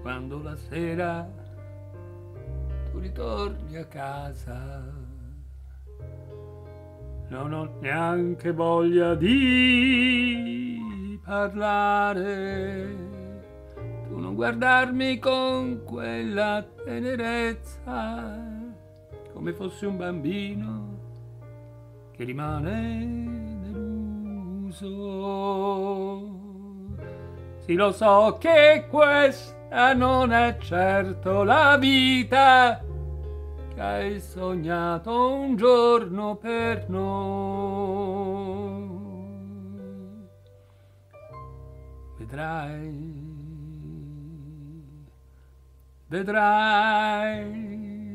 quando la sera tu ritorni a casa. Non ho neanche voglia di parlare, tu non guardarmi con quella tenerezza, come fossi un bambino che rimane deluso. Sì, lo so che questa non è certo la vita che hai sognato un giorno per noi. Vedrai, vedrai.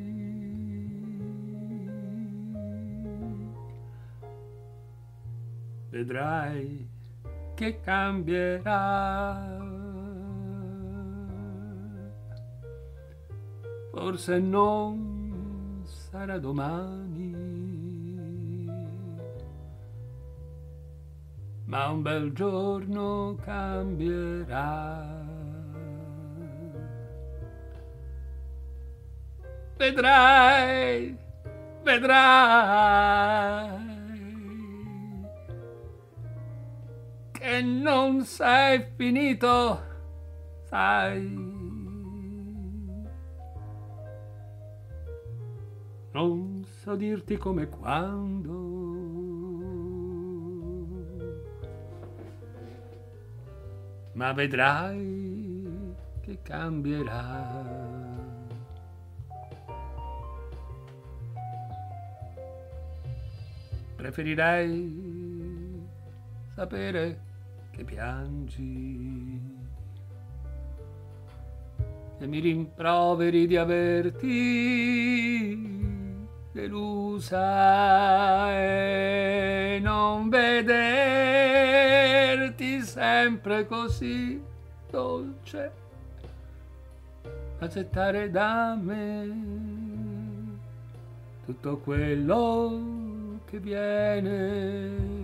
Vedrai che cambierà. Forse non sarà domani, ma un bel giorno cambierà. Vedrai, vedrai che non sei finito, sai. Non so dirti come e quando, ma vedrai che cambierà. Preferirei sapere che piangi e mi rimproveri di averti delusa e non vederti sempre così dolce, accettare da me tutto quello che viene.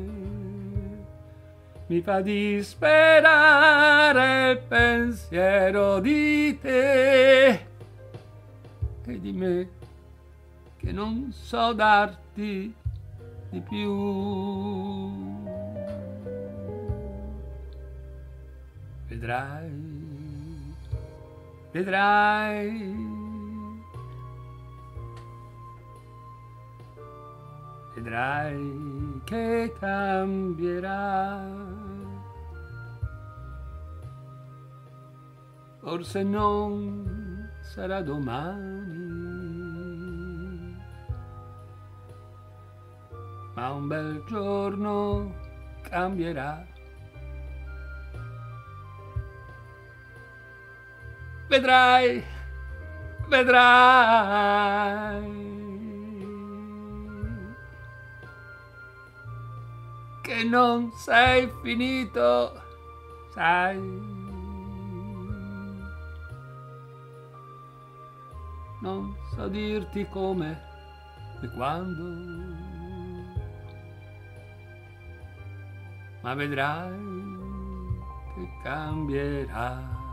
Mi fa disperare il pensiero di te e di me che non so darti di più. Vedrai, vedrai, vedrai che cambierà. Forse non sarà domani, ma un bel giorno cambierà. Vedrai, vedrai che non sei finito, sai. Non so dirti come e quando, ma vedrai che cambierà.